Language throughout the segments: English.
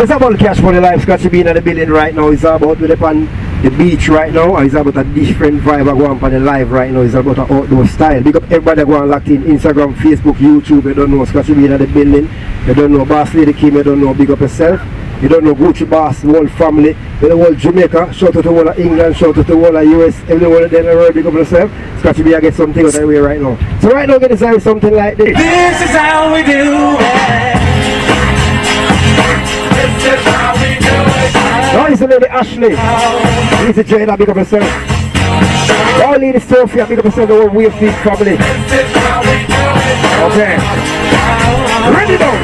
It's about Cash Money Live. Scotchy being at the building right now. It's about with upon the beach right now. It's about a different vibe going on the live right now. It's about an outdoor style. Big up everybody going locked in Instagram, Facebook, YouTube. You don't know Scotchy being at the building. You don't know Boss Lady Kim. You don't know Big Up Yourself. You don't know Gucci Boss, the whole family, the whole Jamaica. Shout out to the whole of England. Shout out to the whole of US. Everyone there in the world. Big Up Yourself. Scotchy be I get something out of the way right now. So right now, get to something like this. This is how we do it. This is how we do it. Now it's the lady Ashley. This is Jada, Big Up Yourself. All lady Sophia, Big Up Yourself, the whole Wave Feed family. This is how we do it. Okay. Ready now.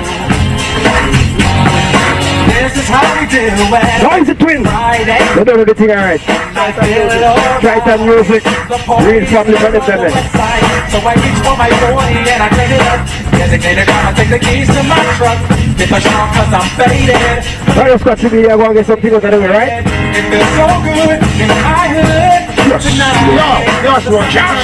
This is how we do it. Now it's the twins. They don't know the thing alright. Triton music. Real family for the family. So I reach for my 40 and I clean it up. Designated, I'ma take the keys to my truck. If I strong cause I'm faded. Right, of course, I'm going to get something out of the way, right? It feels so good in my hood. Yes, yes, Cash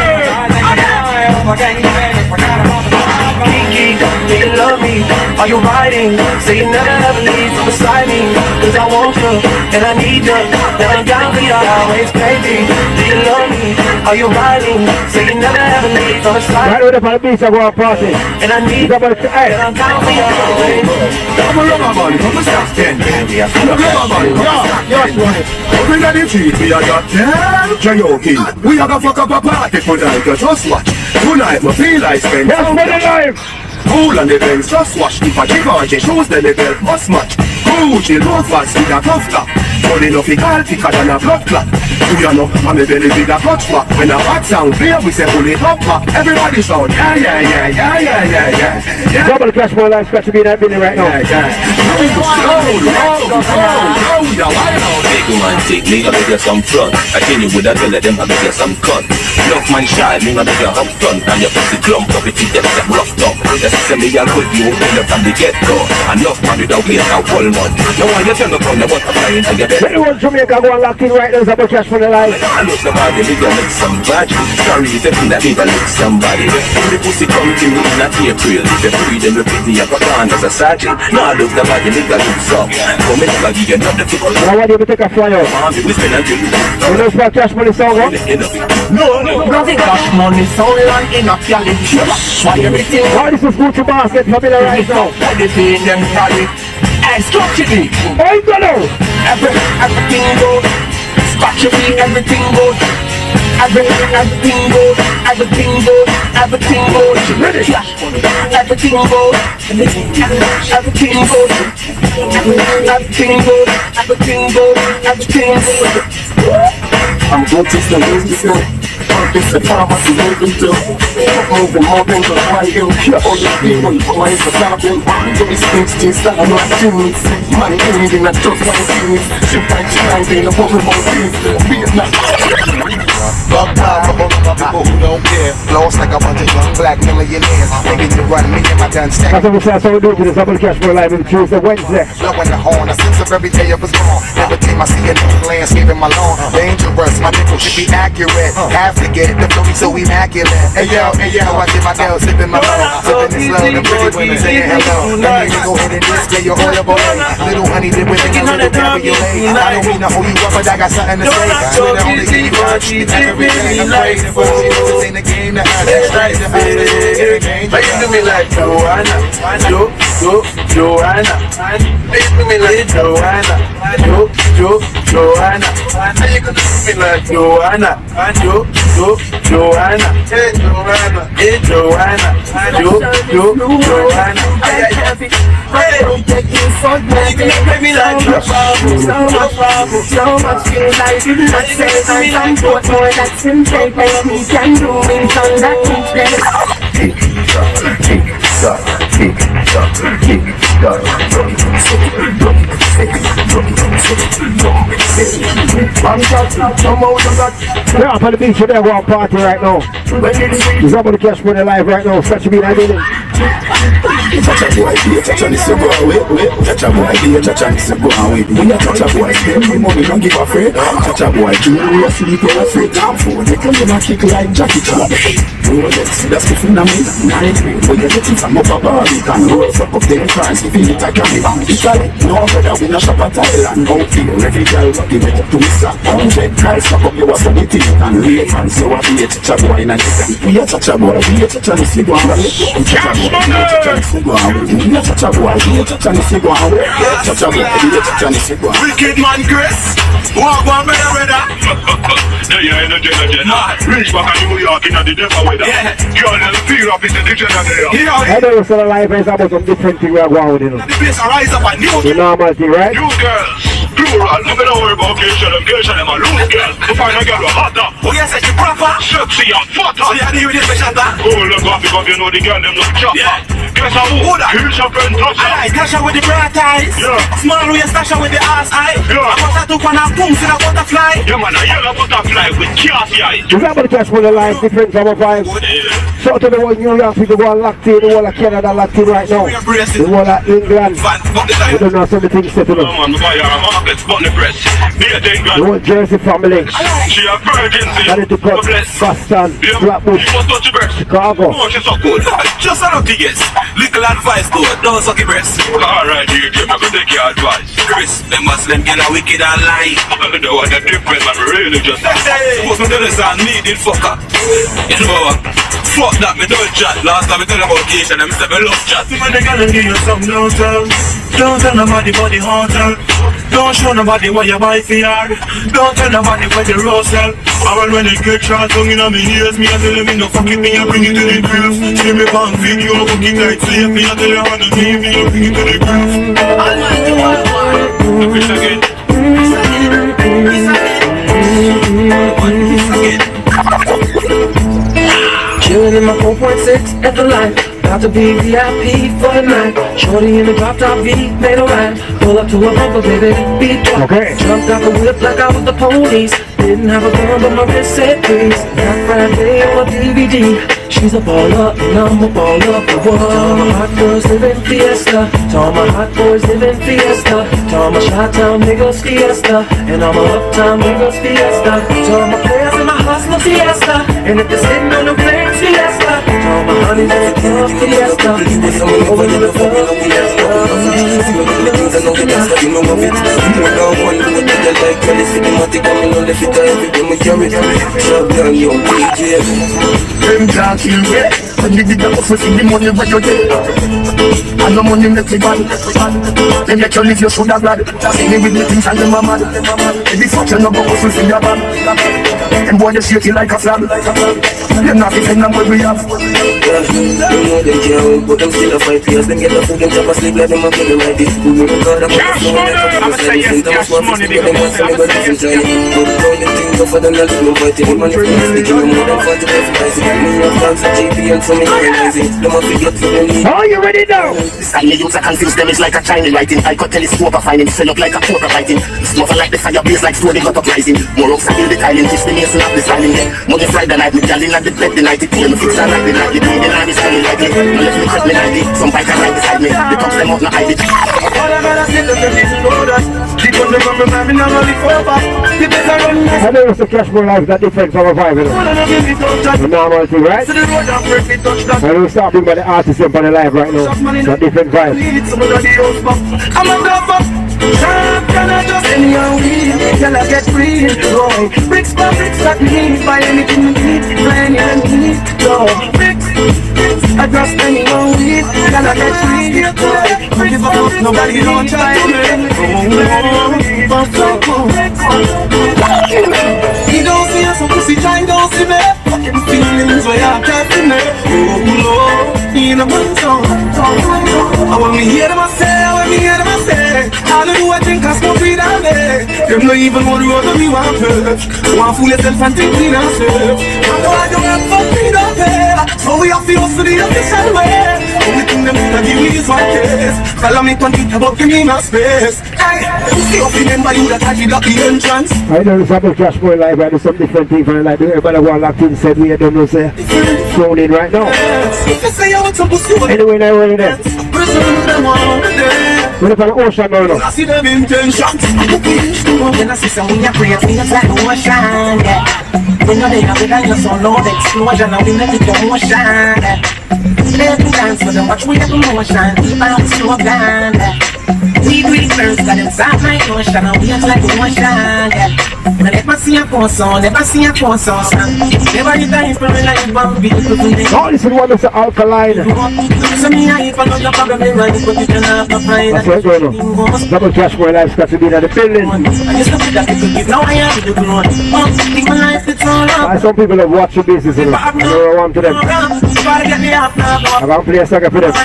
Kiki, do you love me? Are you riding? Say you never ever leave from beside me. Cause I want you, and I need you. And I'm down for you always, baby. Do you love me? Are you riding? Say you never ever leave from beside me. Right with the beach, I go on party. And I need you, and I'm down for you always. I'm a rubber band from the South End. I'm a rubber band from the South End. We got the treat, we are got J.O.K. We are gonna fuck up a party tonight, just watch. Tonight, we feel like spend some time. Cool on the bench, just watch. If I give her the shoes, then the belt must match. Gucci, loafers with a tough top. But enough he call thicker than a blood clot. You know, I'm a belly with a clutch back. When a hot sound clear, we say pull it up back. Everybody shout, yeah, yeah, yeah, yeah, yeah, yeah, yeah. Double Cash Money Live, Scotchy being that building right now. Take one, take me, I beg you some front. I tell you with a tell them, I beg you some cut. Love man shy, me I beg you have fun. And your pussy clump up, it is them rough top. Just say me I'll put you up from the get-go. Enough man without wait a whole month. No one you turn up on the butterfly and get it. Anyone Jamaica go and lock in right now, Double Cash Money Live. I look somebody, me gonna make somebody. Sorry, if you that me gonna look somebody. The pussy come to me in a April. If you free them, you pity, I got on as a sergeant. No, I look somebody, me gonna look some. Come in, I give you another people. Now why do you take a fly out? We spend a drink. You know about Cash Money song, huh? No. Nothing Cash Money sound like in a Cali. Why everything? Why this is Gucci Boss, get familiar right now. Everything them Cali. And Scotchy B. Oh, you know. Everything good. Scotchy B, everything good. Everything good. Everything good. Everything good. Cash Money. Everything good. Everything good. Everything good. Everything good. Everything good. I'm going to the music. It's a pharmacy moving to moving more than the writing. All the people who are stopping. So these things just are not things. Money in a just one things. Sometimes in a woman more things. Be it not. Love time for people who don't care. Lost like a bunch of young black millionaires. Thinking to run me and my gun stack. That's what we say, so we do to the Double Cash Money Live on Tuesday, Wednesday. Blowing the horn, a sense of every day of his gone. Every time I see a nigga landscaping my lawn. Dangerous, my nigga should be accurate. Have to get the flow so immaculate. Hey yo, so I get my girl sipping my bone. Sipping this slow, the pretty women saying hello. Let me go ahead and display your oil boy. Little honey dip with a little cabriolet. I don't mean to hold you up, but I got something to say. When I only give you one, it's everything I'm praising for. This ain't a game to have, that's right. But you do me like Joanna, Joanna. You do me like Joanna, Joanna. You can do me like Joanna, Joanna, hey Joanna, hey Joanna, Joanna. Baby like so much feel like let's say I'm bored more that's in play. We can do it on that We're up on the beach, we're going party right now. It's up on the Cash Money Live right now. Such a big idea. touch a boy, be a touch on this, you go away. Touch a boy, be a touch on this, you go away. When you touch a boy, spend me money, don't give a friend. Touch a boy, do you sleep when I free time for? They come in and kick like Jackie Chan. Rolex, that's the phenomenon. 9 grade, when you get it from up a bar, you can roll fuck up them cars. If you need a carry on Italy, no brother, we not shop at Thailand. Out here, every girl got give it to me, sir. 100 price, fuck up your was on the teeth and rate. And so I be a touch a boy in a chicken. We a touch a boy, we a touch on the cigar. Wicked man Chris, walk one brother. You ain't no general. Reach back in New York in the devil weather. Girl, the fear of is the general. I know it's a life is about some different thing we are going with, you know. The place arise up a new the normal thing, right? You girls, plural, no matter worry about occasion, them a loose girl. You find a girl hotter. Oh yes, it's proper. Sexy and fatter. So you are with this special that. Oh, look up because you know the girl them look chopper. Guess how old here's your friend toucher. Alright, cash out with the bright eyes. Small way stash out with the ass eye. I want that to pan a boom to the butterfly. Yeah man, a yellow butterfly with classy eyes. Is that what the CashMoney life different from our vibes? So to the whole New York people go and locked in, the whole of Canada locked in right now. The whole of England. We don't know some of the things set to them. Man, buy her a market, spot the press. The whole Jersey family. She a virgin, Ready to cut Boston, Blackwood, you must touch your breast. Chicago. Oh, she's so good. Just a lucky guess. Little advice though, don't suck your breast. Alright, here, Jim, I'm gonna take your advice. Chris, them Muslim get a wicked and lie. I don't know what the difference, I'm really just. Suppose me tell us I needed fucker. You know what? Fuck that, me don't chat. Last time me tell about occasion, I said me love chat. When they gonna give you some don't tell nobody but the hotel. Don't show nobody what you buy for yard. Don't tell nobody what the roast sell. Or when they get shot tongue in my ears, me I tell them no fucking me, I bring it to the grave. See me bang video, fucking night slave. Me I tell you how to give me, I bring it to the grave. Almighty one. Chris again. Chillin' in my 4.6 at the line. About to be VIP for the night. Shorty in the drop top V, made a ride. Pull up to a bumper, baby, beat drop. Okay. Jumped out the whip like I was the police. Didn't have a gun, but my wrist said freeze. Black Friday on a DVD. She's a baller, and I'm a baller for what? To all my hot girls living fiesta. To all my hot boys living fiesta. To all my Chi-Town niggas fiesta. And all my uptown niggas fiesta. To all my players in my hustler fiesta. And if they're sitting on the flames fiesta. To all my honeys in the club fiesta. Over in the club fiesta. You know of it, more than one. Look at the like, tell us if you want to come in on the fit. Everything we carry, shut down your DJ. Them can't kill me. When you dig up for the money where you get. And the money make me bad. Them make you live, you should have glad. See me with the things and them are mad. Every function of a hustle for your band. Them boy they shake it like a flag. Them not defend them what we have. You know them can't, but them still a fight players. Them get the food, them chop a sleep like them a play the right. Who will record them? I'ma say yes, CashMoney, nigga. I'ma say yes, but the only thing tougher than a little fighting. The man is sticking them more than 40 advertising. Me have fans and GP and so many realizing. Them a forget to them. Are you ready now? This time you use a confuse them, it's like a Chinese writing. I cut telescope of finding, sell up like a quarter writing. It's more like the fire blaze like story got up rising. More ups and build the tiling, kiss the mason of the styling. Money Friday night, me galling at the bed the night. It came fix and like the night, the bleeding and the styling like it. No let me cut me like it, some bike and right beside me. The tops them out, no hide it. I know it's the CashMoney life that different from our vibe, you know. The normal thing, right? I know start being by the artists up on the live right now. It's a different vibe. I'm a lover. Can I just anyhow weed? Can I get free? Boy, bricks by bricks that me buy anything you need. Plan you need. No, bricks. I just anyhow weed. Can I get free? Bricks by bricks. Nobody don't try to me. He don't see us, so pussy try don't see me. Fucking feelings where I can't see me. Oh Lord, in a man's song. I want me hear them I say, I want me hear them I say. I don't do I think I smoke weed all day. Them no even want to go to me one perch. Want fool yourself and think clean and safe. I know I don't have fuck weed up here. So we have to hustle the official way. Only thing them gonna give me is one case. Follow me on Twitter but give me my space. Hey, see up remember you that I did up the entrance. I know it's about CashMoney live, I do some different things for like everybody want locked in said we don't know say thrown in right now. If you say I want some pussy, anyway, now we're in there. We're on the ocean now. I see them intentions. Then I see some when you create things like ocean, yeah. When you're there with your soul, Lord, explosion, and we make it emotion, yeah. Let me dance with them, watch we have emotion, keep on slow down, yeah. We do it first, got inside my ocean, and we just like ocean, yeah. Never see a phone song, never see a phone song, never the time for me like one beat. Oh, this is one of the alkaline. So me, I even know your problem, they run, but you can have a pride. That's what's going on. Double CashMoney live got to be in the building. I just look at that, people give now I have to do growth. Think my life, it's all up. Some people have watched the business, you know. I don't want to them. I'm going to play a song for them.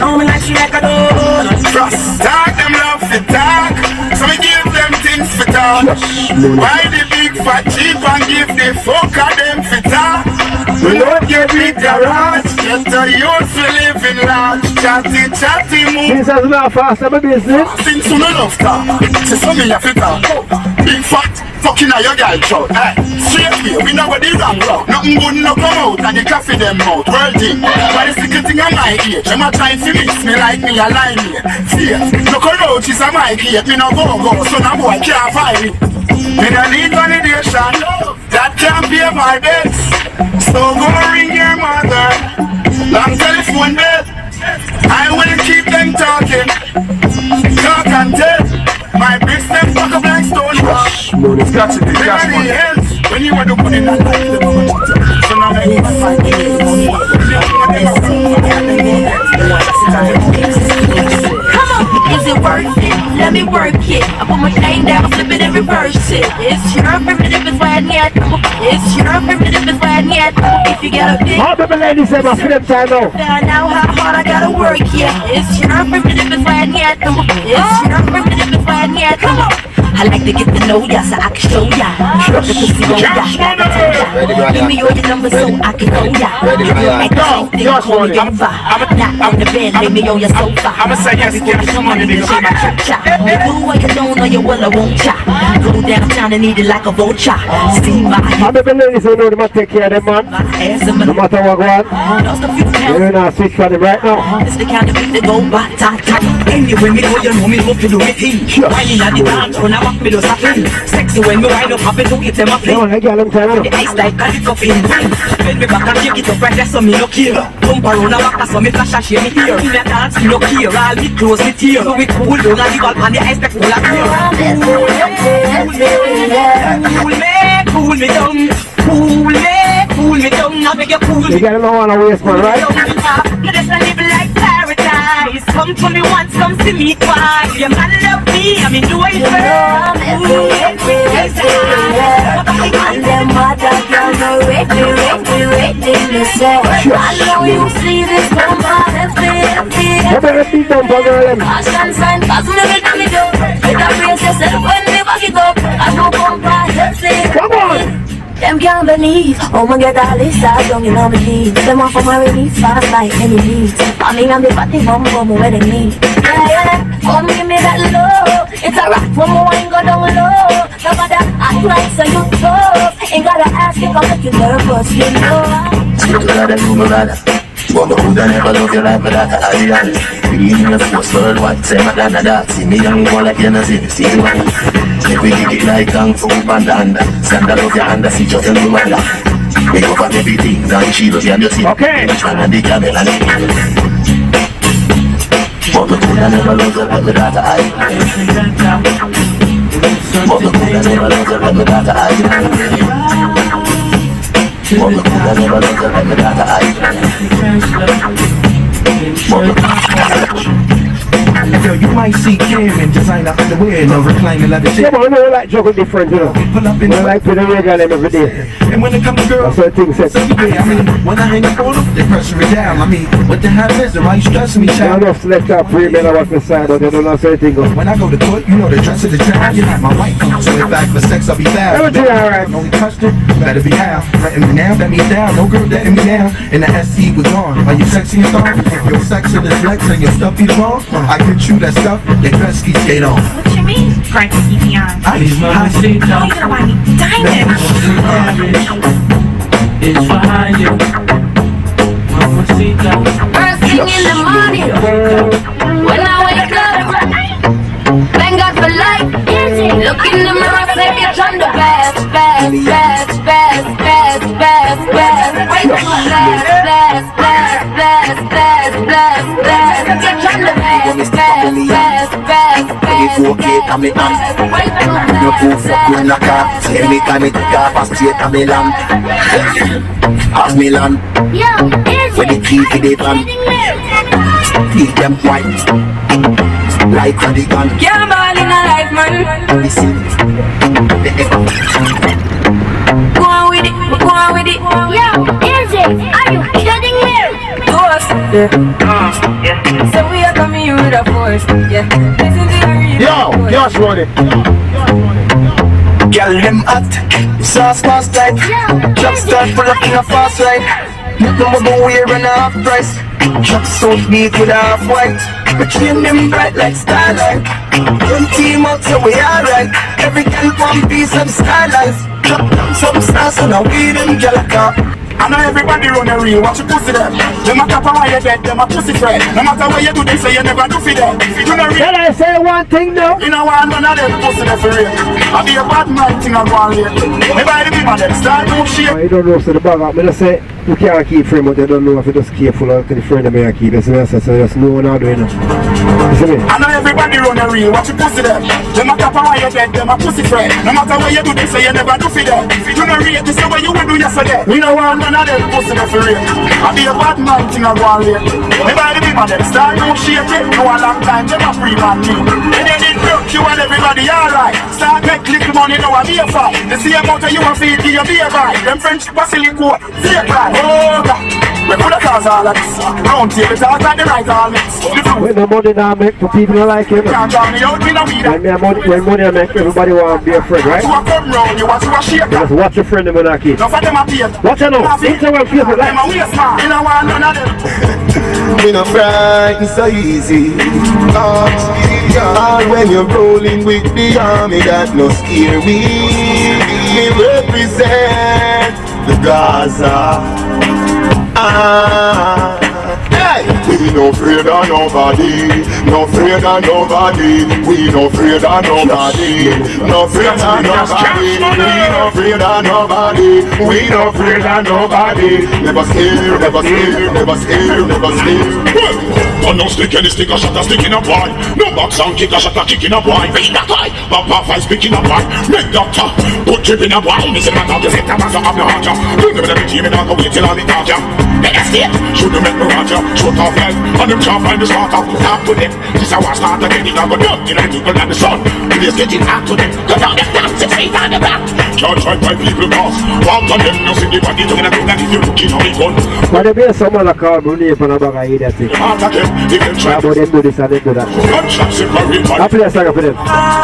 Talk them love for talk, so we give them things for talk. Buy the big fat cheap and give the fucker them for talk. We don't get big garage, get the youth for living large. Chatty, chatty move. This is not fast of a business. Things to enough talk, so some of you fit talk. Big fat, fucking a your girl throat. Hey, straight way, we know what the wrong route. Nothing good no come out and the coffee them out. World thing, but the secret thing on my age. I'm a trying to mix me like me a line here. Fear, no cockroach is a my gate. Me no go, so no boy can't find it. Me no need validation, that can't pay my debts. So go ring your mother, long telephone bed. I will keep them talking, talk and tell. My big step fuck up like stone. It's got to be CashMoney. When you want to put in that life, so now I need to find Is it worth it? Let me work it. I put my thing down, flip it and reverse it. It's your primitive, it's why I need. It's your primitive, it's why I need. If you get a big all the ladies say my flip time now. Find out how hard I gotta work, yeah. It's your primitive, it's why I need. It's your primitive, it's why I need. Come on. I like to get to know ya so I can show ya. The pussy on ya, give me all your numbers so I can know ya. If you like the same thing, call me over. Not on the bed, lay me on your sofa. I'ma say yes, before you come on and shit my cha-cha. You do what you don't or you will, I won't cha. Go downtown and eat it like a vulture. Steam my head. How many ladies who know they must take care of them, man? No matter what go on. You're not switch for them right now. It's the kind of beat that go ba-ta-ta. Anyway, me go, you know me love to do me thing. Whining at the dance, run a me do something. Sexy when me wind up, happy to get them a play. The ice like a lick up in ring. Bend me back and shake it up right there so me no care. Bump around a waka so me flash and shake me here. Me a dance, me no care, all me close me tear. So we cool down and the ball pan the ice pack full of beer. Cool me down, cool me down. I beg you cool me. You gotta know on a waste man, right? Let us live like paradise. Come to me once, come see me twice. Your man love me, I mean do it first. And them mother girls are ready to say, I know you see this bumper, caution sign, cause me every time me do. Better brace yourself when me back it up. I know bumper, come on! Them can't believe, oh my God, all this stuff don't you know me need. Them off of my release fast like any beat. I mean I'm the party bum where they need. Yeah, come give me that low. It's a rock from my wine go down low. Nobody act like so you tough. Ain't gotta ask if I make you nervous, you know. Stick together, do me rather. But the hood I never love you like my daughter, I be honest. We in the first world war, say my dad that. See me young one like you know, see one. Make we kick it like Kung Fu Panda under. Stand up your hand, see just in the weather. We go for everything, and she does, you see. Okay. Which one and the camel and the but the hood I never love you like my daughter, I be but the hood I never love you like my daughter, I be but the hood I never love you like my daughter, I Yo, you might see Karen designer underwear in a recliner leather shit. Yeah, but I know like juggle different, you know. Pull up in I like to the regular them every day. And when it comes to girls, that's what things said. I mean, when I hang up on them, they pressure it down. I mean, what the hell is it? Why you stressing me, I child? don't know if select up free men are the side, but they don't know certain things. When I go to court, you know the dress of the trial. You're not my wife, so if back for sex, I'll be foul. Everything alright. Only touched it, better be how. Letting me down, let me down. No girl letting me down. And the SC was gone. Are you sexy and thong? Your sex and the flex and your stuff is wrong. I can chew that stuff. They best ski skate on. What you mean? Frankie Kevion. I need my seat How you gonna buy me diamonds? It's behind you. Mamacita. Mercy, in the morning. When I wake up, thank God for life. Look in the mirror, say bitch I'm the best, best, best, best, best, best, best. Wake up, bless, bless, bless, bless, bless, bless, bless. Bitch I'm the best, best, best, best, best, best. Wake up, No proof up in the car. Anytime it car pass straight to me land. Half me land. When the key to the van. Keep them white. Like on the gun. Can't ball in a life, man. Listen. Go on with it, go on with it. Yo, AJ, are you kidding me? Force, yeah. So we are coming here with a force, yeah. Listen to your real Yo, CashMoney. Girl, them hot, sauce fast tight. Drop start pull up in a fast ride. Nothing but wear and a half price. Drop so big with a half white. We train them bright like starlight. 20 months so we alright. Every girl one piece of skylight. Drop down some stars and a weed and girl a car. I know everybody run a real, watch your pussy there. No matter why you're dead, them a pussy friend. No matter what you do, they say you never do for them. If you do not real, Can I say one thing now? you know what, none of them pussy there for real. I be a bad man thing I go on here. Maybe I be my them start do shit. You don't know, so the bag up. I just say, you can't keep frame, but you don't know if you just careful or the friend of me I keep. So just know what I'm doing. You see me? I know everybody run a real, watch your pussy there. No matter why you're dead, them a pussy friend. No matter what you do, they say you never do for them. If you do not real, they say what you will do yesterday. You know what, none of them pussy there for real. I be a bad man thing I go on here. Maybe I be my them start do shit. No a long time, them a free man me. And they did broke you and everybody alright. Start make little money, now I be a fight. The same amount of you and feed you be a ride. Them French basilico, fake right. Oh God, we put a cause all of this. Round table talk like the right all mix. When the money now make for people who like him. Can't draw me out with a weed. When money I make, everybody want to be a friend, right? You a come round, you want to a shake. Just watch your friend when I keep. None of them a pay. Watch out now. Instagram, Facebook, Them a like. waste man. You know what, none of them. We no frightened so easy. And when you're rolling with the army, that no scare we represent the Gaza. Hey! We no afraid of nobody, no afraid of nobody. We no afraid of nobody, no afraid of nobody. We no afraid of nobody, we no afraid of nobody. Never scared, never scared, never scared, never scared. On no stick any stick a shot a stick in a boy. No box and kick a shot a kick in a boy. Read that boy, papa fight speak in a boy. Make doctor, put trip in a boy. This is not how you set a master of the heart. You never let me team in a go wait till all the talk. Make a step, should you make me watch ya? Shoot off life, and them can't find the start up. Talk to them, this is how I start again. It all go down till I people and the sun. Please get it out to them. Go down the flat, 6 feet on the back. Can't try by people pass. Walk on them, no see the body to me. If you're looking on the gun. But there be someone that call Brunei for a bag of idiot thing. Heart again, they can try. But they do this and they do that. Gunshot separate. I play a song for them.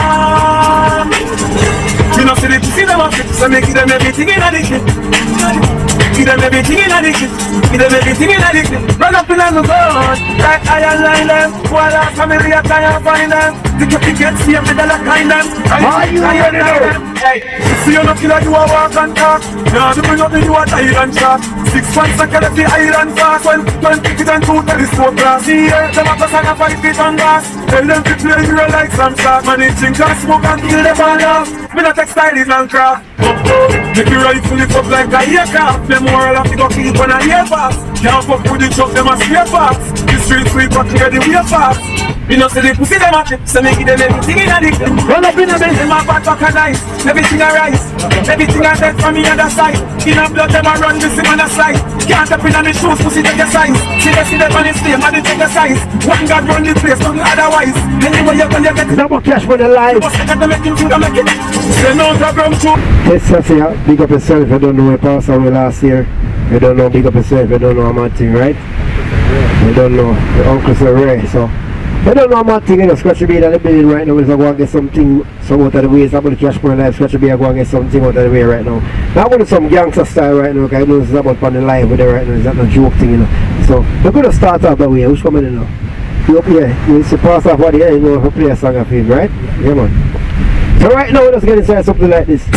You know, see the pussy them a fit, so make them everything in a dick. Give them everything in a dick. Give them everything in a dick. Run up in the road, like iron line them. While our family are trying to find them. The tickets see every dollar kind them. You already know. Hey, see you not killer, you a walk and talk. Now to bring up the you a tyrant shot. 6 months I can see iron fast. When 20 feet and 2 telescope glass. See here, them a pass and a 5 feet on gas. Tell them to play hero like some shark. Man, it's in class, smoke and kill them all off. Me not textile is and craft. Make you rifle it up like a aircraft. Them moral have to go keep on a air fast. Can't fuck with the truck, them a spare parts. The street sweep but clear the way fast. You know see the pussy them a chip, so make them everything in a dick. Run up in a bed, them a fat back and nice. Everything a rice, everything a dead from the other side. In a blood, them a run this man a slide. Can't step in on the shoes, pussy take a size. See them on the stage, man they take a size. One God run the place, nothing otherwise. Anyway you can get it. Double CashMoney live. What's the make him food and make it? Say no problem too. Let's just say, big up yourself. You don't know where passed away last year. You don't know, big up yourself. You don't know a mad thing, right? You don't know. The uncles are rare, so. You don't know a mad thing, you know. Scratchy B in the building right now. We're going to get something, some out of the way. It's about the CashMoney live. Scratchy B are going to get something out of the way right now. Now I'm going to some gangster style right now, because I know this is about on the live with it right now. It's not no joke thing, you know. So, we're going to start off that way. Who's coming in now? You up here. You see pass off what you know, if you play a song of him, right? Yeah, man. So right now, let's get inside something like this.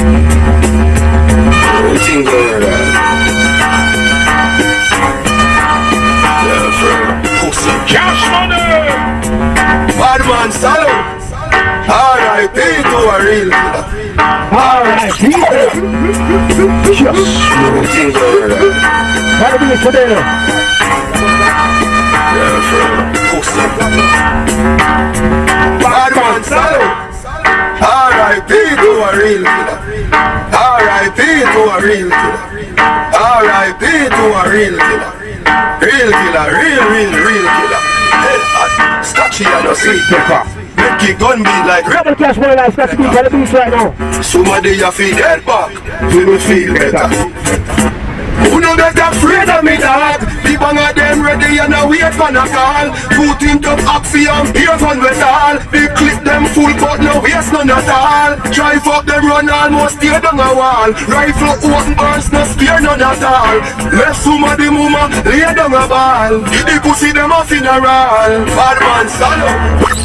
a real killer. Alright, people. Yes, What do you for there? Bad man, salute. R.I.P. to a real killer. R.I.P. to a real killer. R.I.P. to a real killer. Real killer, real killer. Hey, Scotchy and a sweet pepper. Make it gun beat like Rebel CashMoney like Scotchy beat on the beach right now. Somebody you feel dead back. You will feel better. Who don't get afraid of me, dog? The bang of them ready and I wait for a call. Two think of axiom, here's one with all. They clip them full but no waste none at all. Drive up them run almost tear down a wall. Rifle open burns, no spear none at all. Left somebody mama, lay down a ball. The pussy them a funeral. Bad man solo.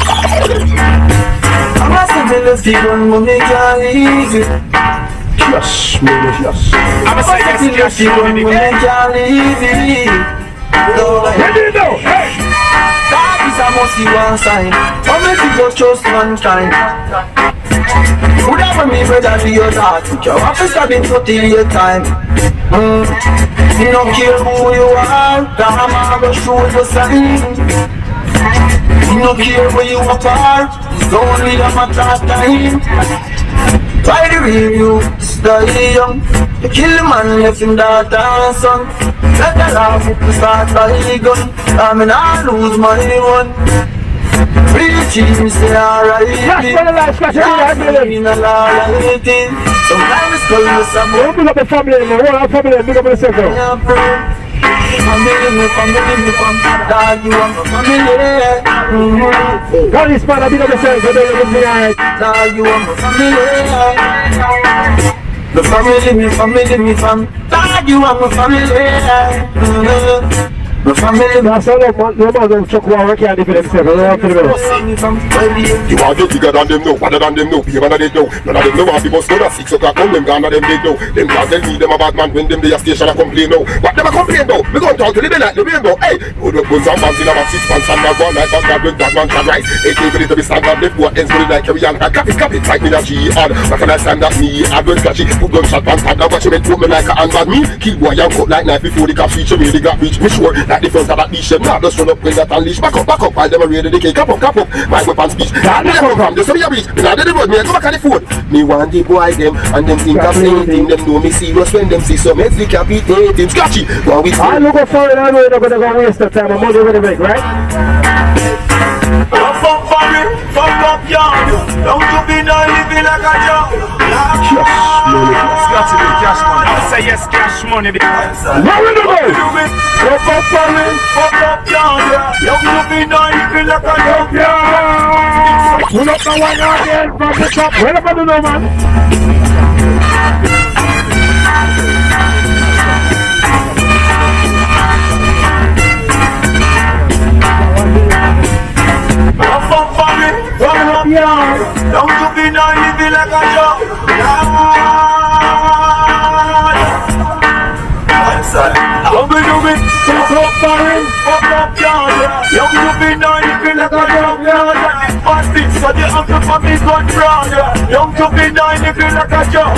I'm a sentinel Stephen, but me can't leave it. Yes, yes. I'm a sentinel Stephen, but me can't leave it. Where do you go? Hey! That is a must see one sign. How many people trust mankind? Would have me brother do your heart. Your office have been put in your time. You don't care who you are. Damn, I'm gonna show you sign. You don't care where you are. It's only a matter of time. Try to review, stay young. You kill the man, left him daughter and son. Let the laugh to start by the gun. I mean I lose my one. Real team say alright. In a loyalty. Sometimes it's called the summer. Big up the family, big up the circle. Family, dog, you want my family. God is father, big up the circle. Dog, you want my family. The family, me fam. Dog, you want my family. My family, that's all no man don't chuck one work here for themselves. You are get bigger than them now, better than them now, bigger than they know. None of them know how the bus go to 6 o'clock on them, gone them they know. Them can't tell me them a bad man when them they a station a complain now. What them a complain now? We gon' talk to the like the rain now. Hey, hold up guns and bands in about 6 pants and one like that when that man can rise. 18 minutes to be stand up, left what ends with like carry on. Copy, like me that she hard. But can I stand up me, I don't catch it. Put gunshot pants, stand up, watch me put me like a handbag me. Kill boy and cut like knife before the cops reach me, they got reach me sure. Like the front of that leash, now just run up with that unleash. Back up, while them are ready to cap up. My weapon speech. Now me come from, just so me a reach. Me now the road, me go back on the phone. Me want the boy them, and them think of anything. Them know me serious when them see some heads decapitating. Scotchy, go with me. I look for it, I know you're not gonna go waste the time. I'm only gonna make, right? fuck up yard. Don't you be not living like a job. CashMoney. I say yes, CashMoney. Where will you go? Fuck up yard. Don't you be not living like a job. Pull up the one again from the top. Where about the no man? Don't you be not living like a job. Don't be doing fuck up foreign, fuck up yard. Don't you be not living like a job. Fasting so the uncle for me gun brown. Don't you be not living like a job.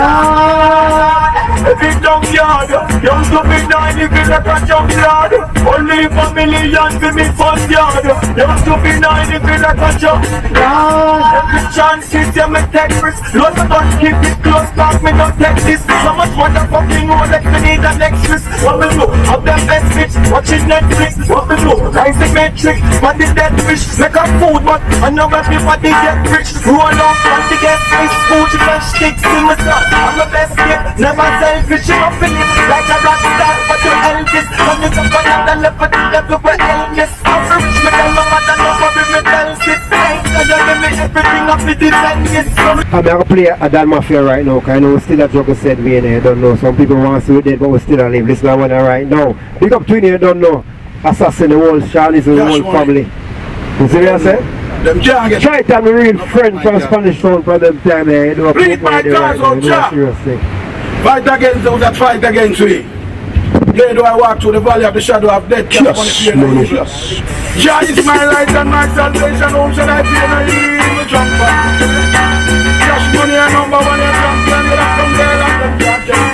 Big down yard. Don't you be not living like a job yard. Only for millions for me first yard. Don't you be not living like a job. Every chance is you me take risk. Lost but keep it close, cause me don't take this. So much motherfucking Rolex, me need an extras. What we do? Have them best bitch, watching Netflix. What we do? Rise the matrix, man the dead fish. Make a food, but I know everybody get rich. Roll up, and to get fish, food, and sticks in my son. I'm the best kid, never selfish. I'm feeling like a rock star, but you Elvis. When you come on the level, everywhere Elvis. I'm so rich, me tell my mother, no worry, me tell sis. Everything up with this and this. I'm going to play a Dan Mafia right now, because I know still a juggle said me in here, don't know. Some people want to see it dead, but we still alive. Listen to one right now. Big up Twin here, don't know. Assassin the whole Charlie's and the whole family. You see what I say? Them can't get. Try to have a real friend from Spanish Town for them time here. Please, my cars on chat. Fight against those that fight against me. Yea, do I walk through the valley of the shadow of death? Cash money. Jah is my light and my salvation. Whom shall I fear? No evil jumper. Cash money and number one, you champion. You don't come there like them champion.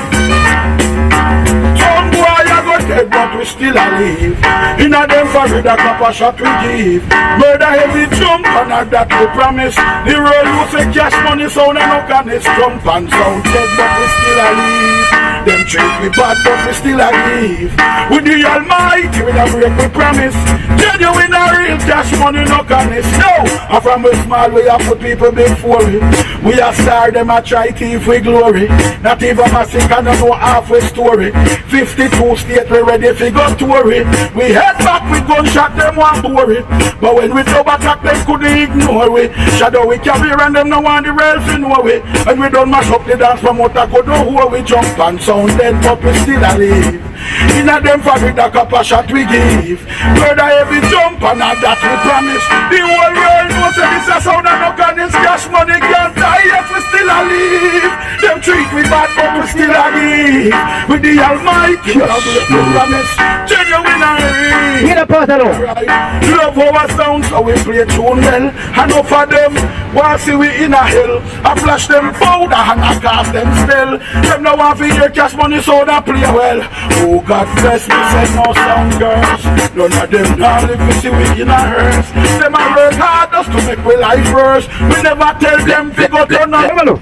Some boy I go dead, but we still alive. In a them for the copper shot we give. Murder heavy jump and that we promise. The road you say cash money sound and no can it's jump and sound dead, but we still alive. Them treat me bad, but we still alive. With the Almighty, we don't break we promise. Genuine a real cash money, no can it's no. And from we small, we have put people before it. We are star, them a try thief with glory. Not even a sick and no half a story. 52 states we ready for go tour it. We head back with gunshot, them want bore it. But when we double attack, them couldn't ignore it. Shadow we carry and them no want the rail to know it. And we don't mash up the dance from what I could do who we jump and sound dead, but we still alive. In a them for the copper shot we give. Murder every jump and all that we promise. The whole world knows that this is sound and no can this cash money can't die if we still alive. Them treat we bad, but we still alive. With the Almighty, we promise. Genuine and real. Get a part of them. Love our sound, so we play tune well. And up for them, while see we in a hell. I flash them powder and I cast them spell. Them no want to hear cash money, so they play well. Oh God bless me, say no sound girls. None of them now live to see we in a hearse. Them a work hard just to make we life worse. We never tell them to go turn on.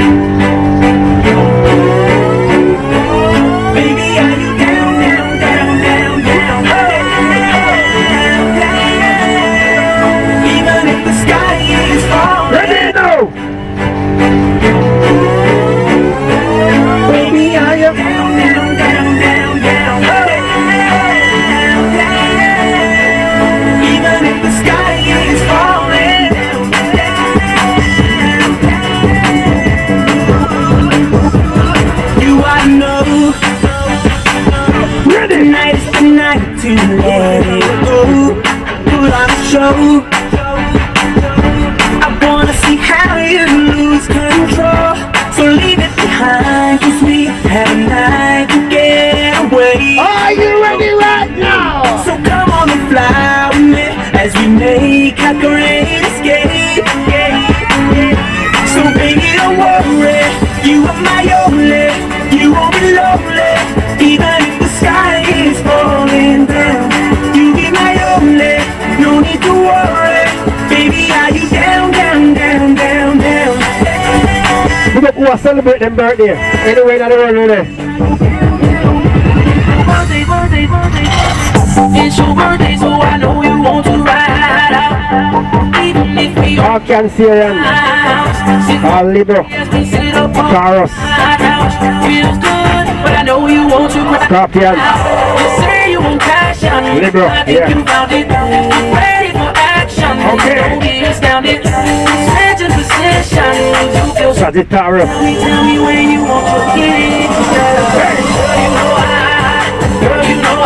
Baby, are you down, down, down, down, down? Even if the sky is falling. Ready now. Baby, are you down, down, down, down, down? Even if the sky is falling. You I know. Tonight is the night to let it go. Put on a show. I wanna see how you lose control. So leave it behind, 'cause we have a night to get away. Are you ready right now? So come on and fly with me as we make our great escape. So baby, don't worry, you are my only. You won't be lonely, even if the sky is falling down. You be my only, no need to worry. Baby, are you down, down, down, down, down? We go to celebrate them birthday. Anyway, in the world today. It's your birthday, so I know you want to ride out. Even if we all Cancerian, all Libra, Taurus, feels good, but I know you want to cry. Scorpion, You say you won't cash on Libra, I think you found it. Ready for action. Okay. Don't be astounded. Change in position. You feel so. Sagittarius. Tell me when you want to get it. Girl, you know girl, you know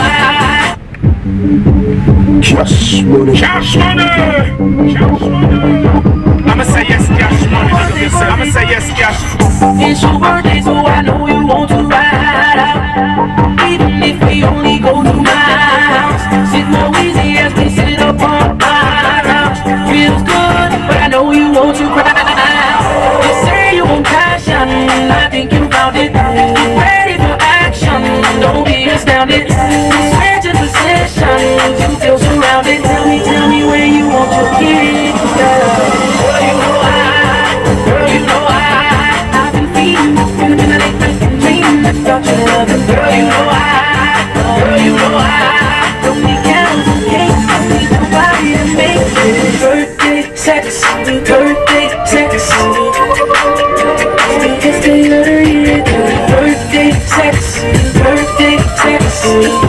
Cash money. Cash money! Cash money! I'ma say yes, cash money. I'ma say yes, cash. It's your birthday, so I know you want to ride out. Even if we only go to my house. Sit more easy as we sit up on my couch. Feels good, but I know you want to cry out. You say you won't cash on, I think you found it. Ready for action, don't be astounded. Switch in position, you feel surrounded. Tell me where you want to get it. Girl, you know girl, you know I've been feeling in the night, dreaming about your love. Girl, you know don't need counts, can't need nobody to make it. Birthday sex, birthday sex. It's the other year. Birthday sex, birthday sex.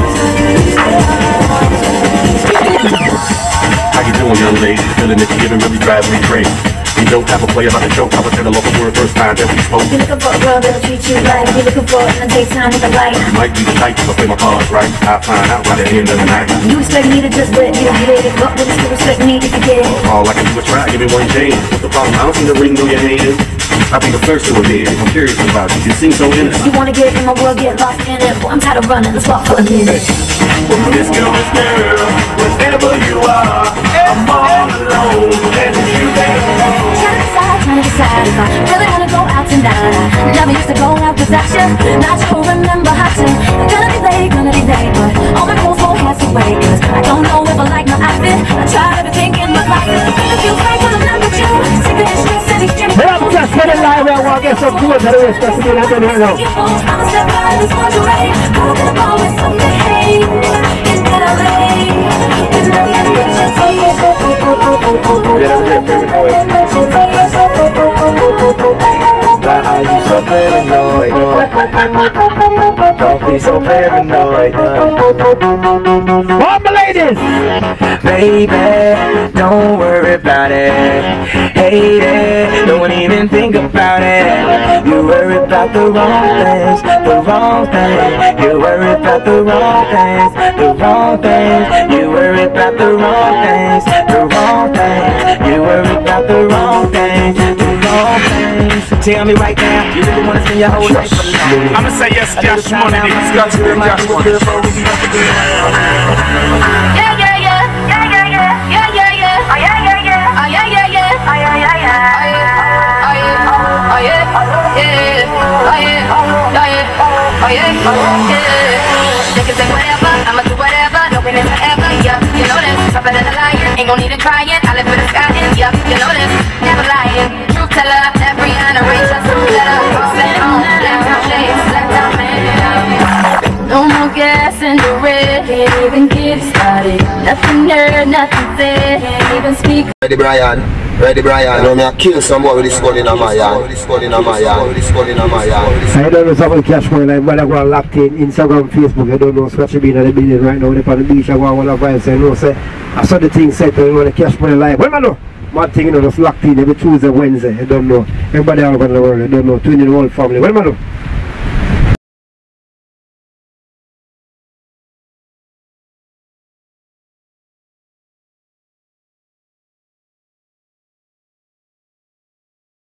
How you doing, young lady? Feeling that you're giving really drives me crazy. You don't have a play about the show. I was in the local word first time that we spoke. You're looking for a girl that'll treat you right. You're looking for it in the daytime with the light. You might be the type to play my cards right. I'll find out by the end of the night. You expect me to just let you get it, but will you still respect me if you get it? All I can do is try, give me one chance. What's the problem? I don't see the ring through your hand. I'll be the first to admit it. I'm curious about you. You seem so innocent. You wanna get in my world, get lost in it. Boy, I'm tired of running the spot for a minute. This girl, wherever you are, I'm all alone, and you Trying to decide if I really wanna go out tonight. Never used to go out without you. Not sure remember how to. Gonna be late, but all my clothes won't have to wait. Cause I don't know if I like my outfit. I tried everything in my closet. It feels right when I'm not with you. Sick of this stress and these gyms. Hey, I'm just getting live. I want to get some food. That is supposed to be like that right now. I'ma step out of this lingerie. Go to the bar with some hey. It's better late. It's not the end of Why are you so paranoid? Don't be so paranoid. All my ladies! Baby, don't worry about it. Hate it, don't even think about it. You worry about the wrong things, the wrong things. You worry about the wrong things, the wrong things. You worry about the wrong things, the wrong things. You worry about the wrong things, the wrong things. Tell me right now, you really wanna spend your whole life alone? I'ma say yes, cash money, niggas got to be cash money. Yeah, yeah, yeah, yeah, yeah, yeah, yeah, yeah, yeah, oh yeah, yeah, yeah, oh yeah, yeah, yeah, oh yeah, yeah, yeah, oh yeah, oh yeah, oh yeah, oh yeah, oh yeah. They can say whatever, I'ma do whatever, no win forever, yeah. You know this, tougher than a lion, ain't gon' need to try it. I live for the sky, yeah. You know this, never lying, truth teller, every generation, no more gas in the red, can't even get started. Nothing heard, nothing said, can't even speak. Ready, Brian? Ready, Brian? You know me, I kill someone with this gun in my yard. With this gun in my yard. With this gun in my yard. I don't know some of the cash money, like, but I go locked in Instagram, Facebook. I don't know Scratchy being at the building right now. They're on the beach. I go on a vibe, say, no, say, I saw the thing set, you know, the cash money live. Well, I know. Mad thing, you know, just locked in every Tuesday, Wednesday. I don't know. Everybody all over the world, I don't know. Twin in the whole family. Well, I know.